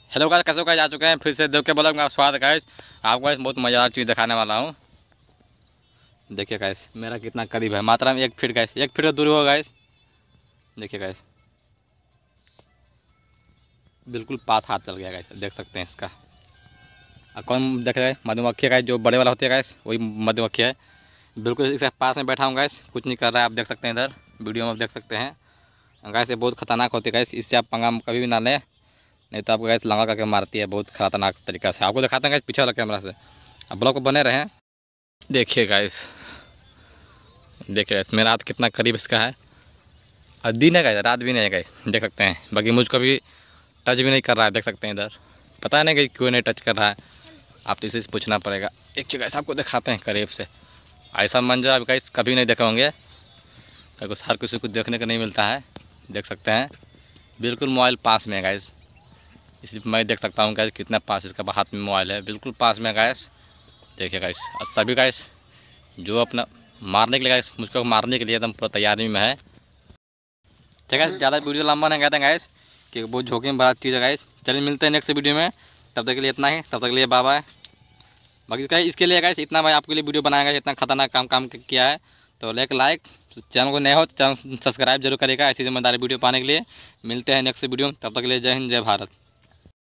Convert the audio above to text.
Hello guys, कैसे हो guys? आ चुके हैं फिर से देव के ब्लॉग में। आप स्वागत है गाइस। आपको गाइस बहुत मज़ेदार चीज़ दिखाने वाला हूँ। देखिए गाइस, मेरा कितना करीब है, मात्रा में 1 फीट गाइस, 1 फीट का दूरी होगा गाइस। देखिए गाइस, बिल्कुल पास हाथ चल गया गाइस, देख सकते हैं इसका। और कौन देख रहा है? मधुमक्खी गाइस, जो बड़े वाला होती है गाइस, वही मधुमक्खी है। बिल्कुल इसके पास में बैठा हूँ गाइस, कुछ नहीं कर रहा है। आप देख सकते हैं, इधर वीडियो में आप देख सकते हैं गाइस। ये बहुत खतरनाक होती है गाइस, इससे आप पंगा कभी भी ना लें, नहीं तो आपको गैस लंगा करके मारती है बहुत खतरनाक तरीका से। आपको दिखाते हैं गैस पीछे वाला कैमरा से। अब ब्लॉग को बने रहें। देखिए गाइस, देखिए गाइस, मेरा हाथ कितना करीब इसका है। और दिन है गाइस, रात भी नहीं है गाइस, देख सकते हैं। बाकी मुझको भी टच भी नहीं कर रहा है, देख सकते हैं इधर। पता नहीं कि क्यों नहीं टच कर रहा है, आप तो इसी से पूछना पड़ेगा। एक चीज़ गाइस आपको दिखाते हैं करीब से। ऐसा मंजर आप गाइस कभी नहीं देखे होंगे, हर किसी को देखने को नहीं मिलता है। देख सकते हैं, बिल्कुल मोबाइल पास में है गाइस, इसलिए मैं देख सकता हूँ गाइस कितना पास इसका हाथ में मोबाइल है, बिल्कुल पास में गाइस। देखिए गाइस, और सभी गाइस जो अपना मारने के लिए गाइस, मुझको मारने के लिए एकदम पूरा तैयारी में है। ठीक है, ज़्यादा वीडियो लंबा नहीं कहते हैं गाइस, कि बहुत झोंके में बड़ा चीज़ है गाइस। चलिए मिलते हैं नेक्स्ट वीडियो में, तब तक के लिए इतना ही, तब तक के लिए बाय बाय। बाकी गाइस इसके लिए गाइस इतना मैं आपके लिए वीडियो बनाएगा, इतना खतरनाक काम किया है, तो लाइक चैनल को नए हो चैनल सब्सक्राइब जरूर करेगा, ऐसी ज़िम्मेदारी वीडियो पाने के लिए। मिलते हैं नेक्स्ट वीडियो में, तब तक के लिए जय हिंद जय भारत।